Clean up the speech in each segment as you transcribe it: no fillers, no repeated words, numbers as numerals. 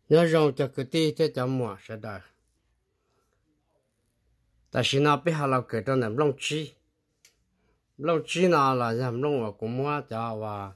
nhớ rằng cho cái tí thế cho mua sẽ đời tại vì nó biết họ làm cái đó là lông chi nào là làm lông ở cũng mua cho và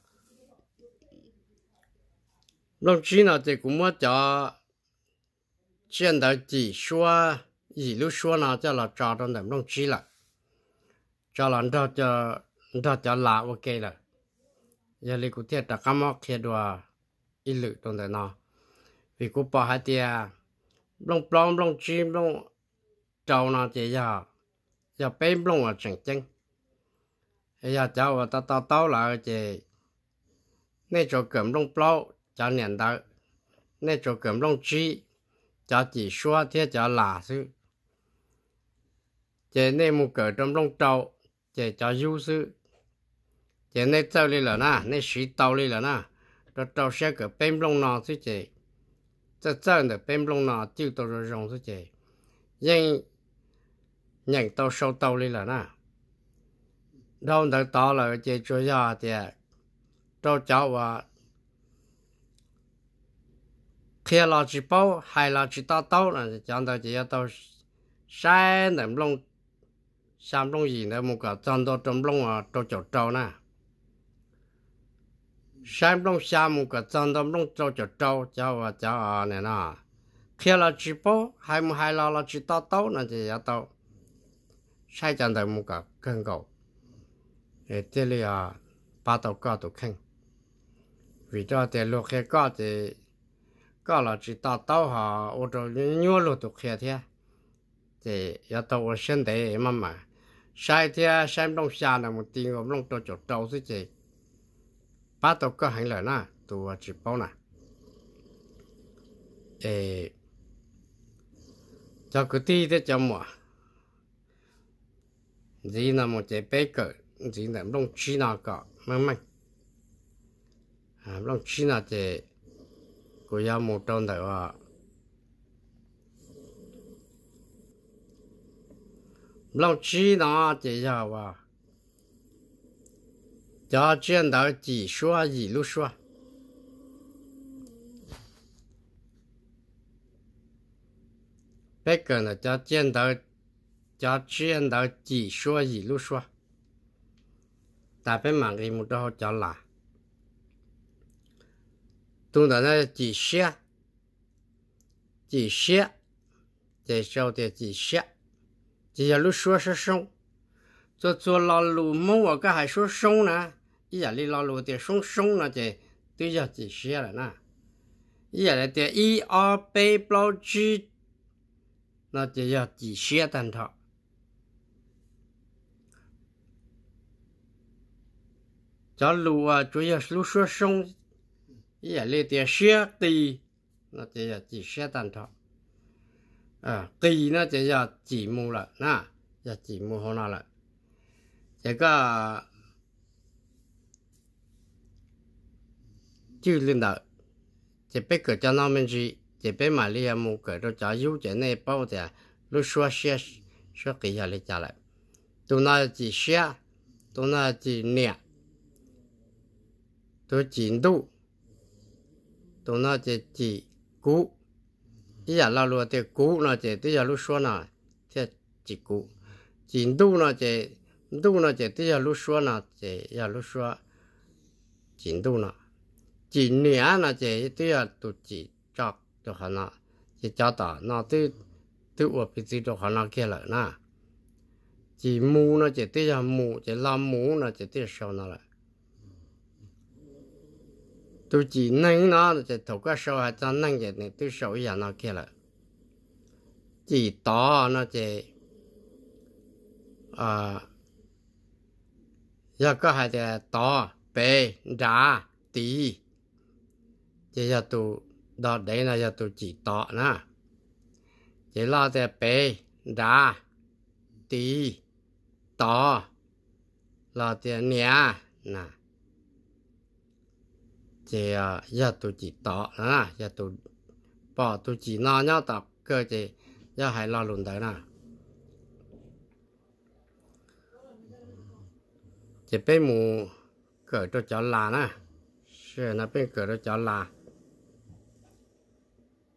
lông chi nào thì cũng mua cho hiện tại chỉ số gì lúc số nào cho là cho đó là lông chi là cho là cho là ok là giờ lấy cụ thể là cái mốc kia đó ít lự trong đó nó vì cụ bảo hai tia lông plong lông chim lông trâu nào chỉ giờ bém lông ở chân chân giờ cháu và tao lại chỉ nên cho cầm lông plau cho nhận được nên cho cầm lông chi cho chỉ số thế cho là sự chỉ nên một cỡ trong lông trâu chỉ cho ưu sư chỉ nên trâu đi là na nên sĩ tàu đi là na cho trâu sẽ cỡ bém lông nào chứ chỉ cho trâu được bém lông nào tiêu tàu rồi rong chứ chỉ nhưng nhận tàu sâu tàu đi là na đâu được tàu là chỉ cho ra thì trâu cháu và khi là chỉ bao hay là chỉ tao là chẳng đâu chỉ tao sai nằm lông sam lông gì nữa một cái chân đó trong lông à trâu trâu nè sam lông sam một cái chân đó lông trâu cháu này nè khi là chỉ bao hay là chỉ tao là chỉ tao sai chẳng đâu một cái cân cầu để thế là ba tàu cao tàu khinh vì cho để lúc khi có thì có là chỉ tao họ ô tô nhua lụt tục kia thế thì ya tàu sinh để mà sai thế sai đông xa là một tiếng ông long trâu trâu chứ gì ba tàu có hành lợi na tụ chỉ bao nè cho cái tí thế cho mua gì là một cái bé cỡ gì là long chi nào cả mà long chi nào thì của ya một trong đó long chi nào thì ya và cho chuyện đó chỉ số gì lúc số bây giờ là cho chuyện đó chỉ số gì lúc số tại bên mạng cái một đó cho là tôi nói là chỉ sau thì chỉ là lúc số是sống做老路么我个还说sống呢伊也哩老路的sống呢这对着几些了呢伊也的1 2 8 bao chi 那就要几些单套这路啊主要是路说sống伊也哩的些地那就要几些单套地呢就要几亩了那要几亩好那了这个就领导这边个叫他们去这边买了木个都加油在那包的都说给下来家了都那几些都那几年都进度都那几股伊也老罗的股那这对下路说呢这几股进度呢这度呢这对下路说呢这要路说进度呢今年呢这对下都几照就好了这找到那对我比这就好了给了呢几亩呢这对下亩这拉亩呢这对少了都chỉ nâng nó thì thầu cái sâu hay cho nâng vậy này tôi sâu giờ nó kia là chỉ to nó chỉ giờ có hai cái to bể đá tí chỉ giờ tụ đó đấy là giờ tụ chỉ to nè chỉ lo cái bể đá tí to lo cái nhẹ nè chỉ giờ tụi chỉ tỏ nè giờ tụi bỏ tụi chỉ nó nhau tập cơ chỉ giờ hay lo luôn tới nè chỉ bên mù cởi cho cháu là nè sẽ nó bên cởi cho cháu là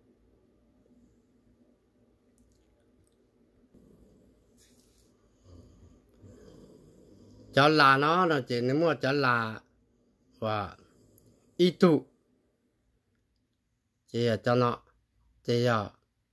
cho là nó chỉ nếu mà cho là và ít tu chỉ là cho nó chỉ là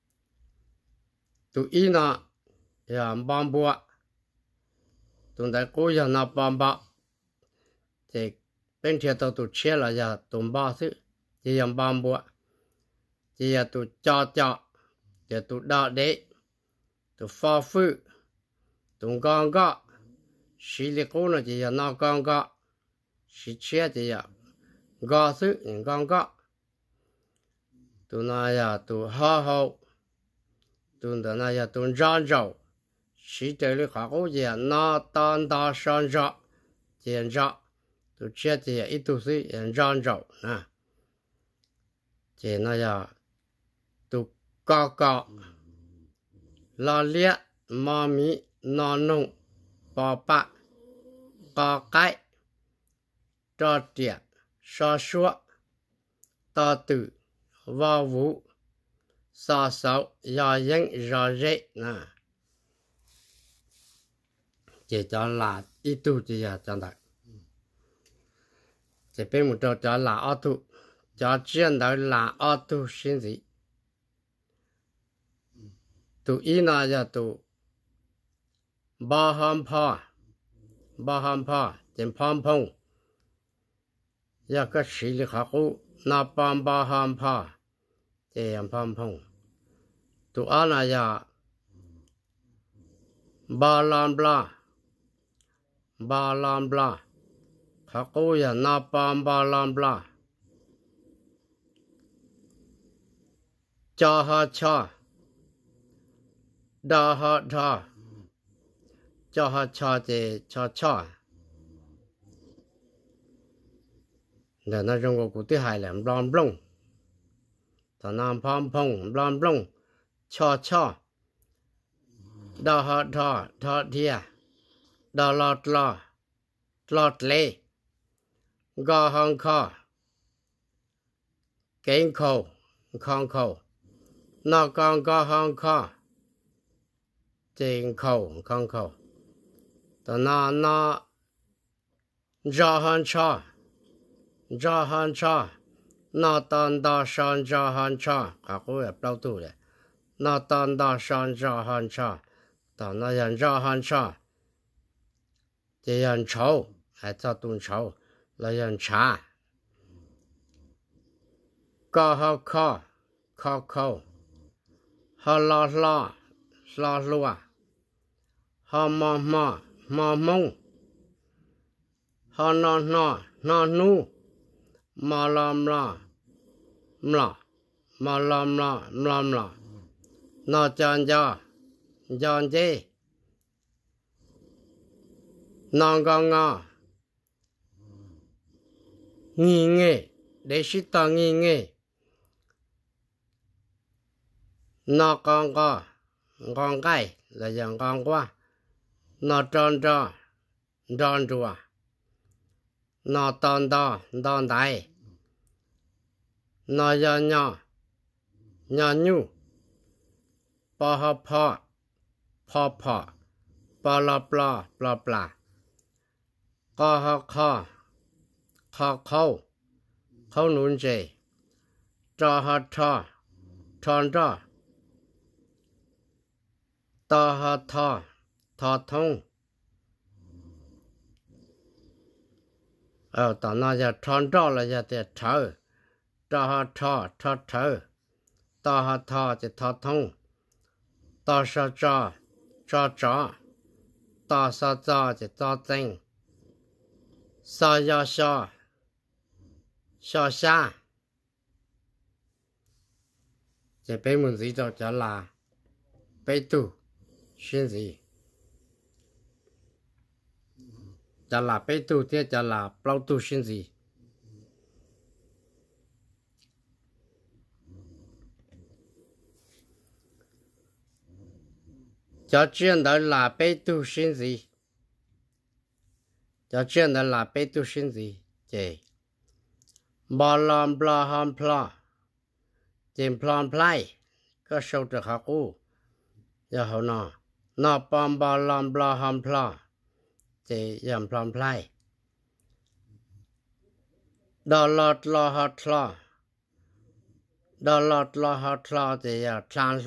tu ít nó là bám bùa tụi ta cố giờ nó bám bọ thì bên kia tụi chia là giờ tụi ba thứ chỉ là bám bùa chỉ là tụi cho thì tụi đào đấy tụi phá phư tụi con có xí lý cố nó chỉ là nó con có xí chia chỉ là gò thứ những con có tụi nó là tụi hao hao tụi nó là tụi rong rau xí tới lý khó cố chỉ là nó tan đa sang rau chỉ là rau tụi chia chỉ là ít tụi thứ rong rau nè chỉ nó là tụi có lo liệt mò mì nò nung bò bạ có cái trò tiệt so sủa to tử vào vũ sa sấu do dân do dễ nè chỉ cho là ít tu chỉ là cho đấy chỉ bên một chỗ cho là ở tu cho chuyện đó là ở tu sinh gì tu ý nào giờ tu ba ham pha trên phong phong giờ cái xử lý khắc phục na bám ba ham pha trên phong phong tu anh là giờ ba lam bla khắc phục giờ na bám ba lam bla cha ha cha đa ha đa cho họ cho thì cho để nó trong cuộc thứ hai là blom blong thằng nam phong phong blom blong cho đa họ đa thia đa lọt lê gò hong kho kén khâu khong khâu nó con gò hong kho trên khâu khong khâu tao nó ra han cha nó tan đa san ra han cha các cô ấy bao tuổi đấy nó tan đa san ra han cha tao nó nhận ra han cha thì nhận cháu hay cho tuần cháu là nhận cha có họ kho họ lo lúa họ mò mông họ nó nu mà làm la nó chăn dê nó ngà nghi nghe để sĩ ta nghi nghe nó con cái là dạng con qua nó tròn trùa nó đòn đại nó nhỏ nhu pa pa la bla có khâu nún dê cho tròn ta thọ thông tao nói giờ tròn trò là giờ để thở thọ thở ta thì thọ thông ta sa cho ta sa thì ta tinh sa ya xa thì bên mình gì đó cho là bên tu xin gì cho là bên tu thì cho là bao tu xin gì cho chuyện đó là bên tu xin gì cho chuyện đó là bên tu xin gì chứ ba làm bla ham pla tìm plan play có sâu được học u giờ họ nó bam ba làm bla ham pla thì yam plum play đo lọt lo hot lo đo lọt lo hot lo thì trans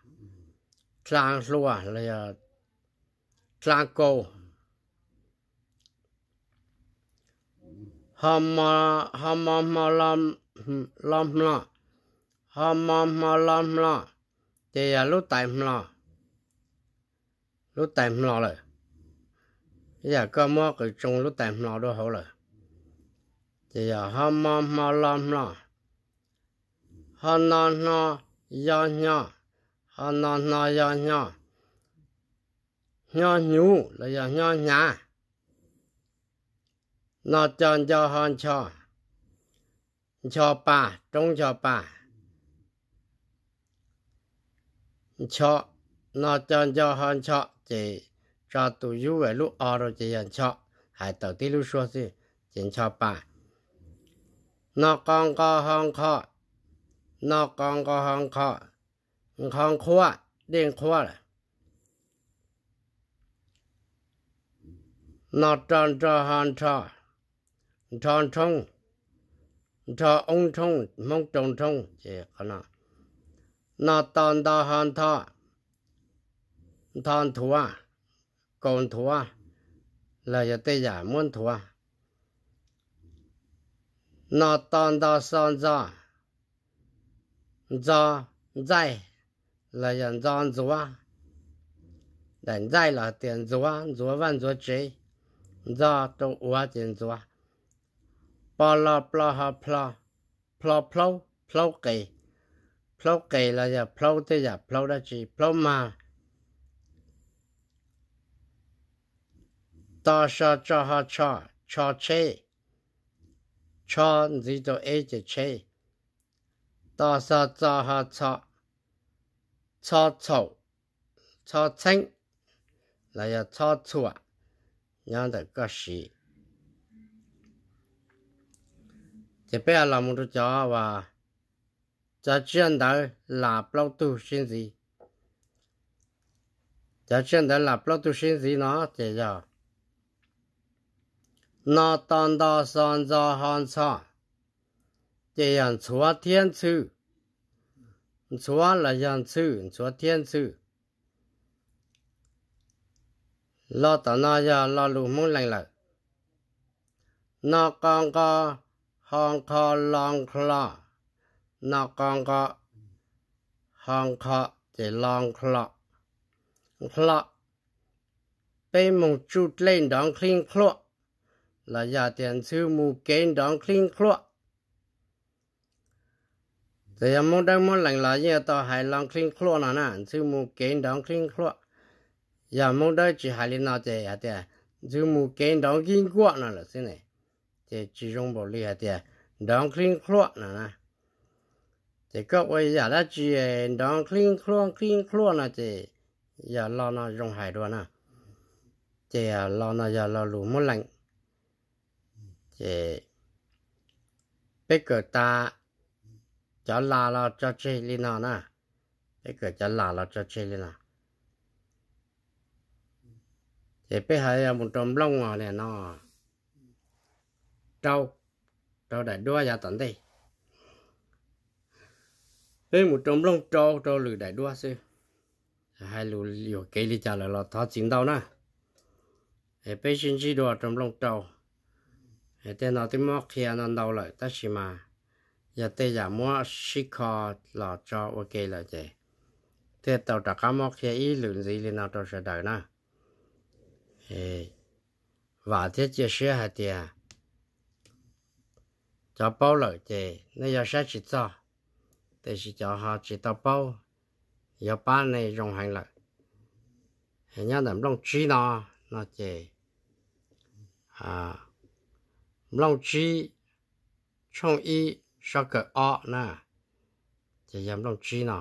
lúa là trans cô hom mà làm lo hom mà làm lo thì lúc tạm lo rồi giờ có mua cái trong lúc tạm lo đó hậu rồi thì hom mà làm lo hom nó nhỏ hom nó nhỏ nhú là nhỏ nhá nó cho hòn cho bà trong cho bà cho nó cho hòn cho thì cho tụi du về lúc ở rồi thì hòn cho hay đầu tiên lúc xưa thì chỉ cho bà nó còn có hòn kho hòn khoa điện khoa là nó cho hòn cho ông thông mong thông chỉ có nó toàn đó hòn thon thua còn thua là giờ tây giả muốn thua nó toàn đó son do dạy là nhận dọn rúa đánh dạy là tiền rúa văn rúa chế do trong ua tiền rúa plo cây là giờ plo thế giờ plo đó chỉ plo mà ta sa cho ha cho chế cho gì đó ấy chỉ chế ta sa cho ha cho chanh là giờ cho chua nhang được cái gì chỉ bây giờ làm một chỗ và cho chuyện đó là bao tu sinh gì cho chuyện đó là bao tu sinh gì nó chỉ giờ nó toàn đó son do hòn cho chỉ nhận chúa thiên sư chúa là nhận sư chúa thiên sư lo tao nó giờ lo lù muốn lành lại nó còn có hòn kho long kho nó còn có hòn kho thì long kho被蒙住lên đón clean kho là giờ tiền sư mù kén đón clean kho thì muốn đang muốn lành lại như tao hay long clean kho nè sư mù kén đón clean kho giờ muốn đó chỉ hay lên nào thì sư mù kén đón clean kho nè là thế này thì chỉ dùng bảo lý thì đón clean kho nè thì các bây giờ đã chỉ đón clean kho nè thì giờ lo nó dùng hải đồ nè thì lo nó giờ lo lù muốn lạnh thì bây giờ ta cho là cho chơi lên nào nè bây giờ cho là cho chơi lên nào thì bây giờ một trồng lông này nó trâu đại đua ra tận đây đây một trồng lông trâu lử đại đua xí hai lù liều cây đi trả lại là tháo chính đâu nè để bây giờ chỉ đua trồng lông trâu để tên nào thì móc kia nó đâu lại ta chỉ mà giờ tây giả mua xí kho là cho ok là vậy thế tàu trả cá móc kia ý lượng gì lên nào cho sẽ đợi nè và thế chia sẻ hạt tiền cho bao lợi thì nó giờ sẽ chỉ cho thì chỉ cho họ chỉ tao bao giờ ba này dùng hành lợi thì nhớ làm long chi nó chỉ long chi trong y sao cái ọ nè chỉ làm long chi nó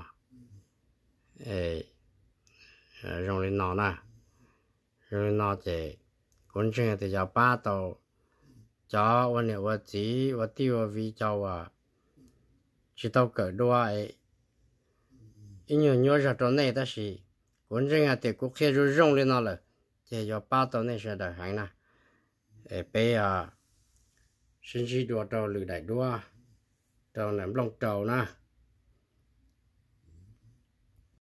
dùng lên nó nè rồi nó thì cũng chuyện thì giờ ba tàu choวันนี้ว่าจีว่าที่ว่าวิจาวchỉ tao cởi đua ấy ít nhiều nhiều giờ trong này ta chỉ cũng chuyện thì cũng khi rồi rong lên nó là chỉ do ba tàu này sẽ đợi hàng nè bây giờ sinh sĩ đua tàu lử đại đua tàu nằm lông tàu nè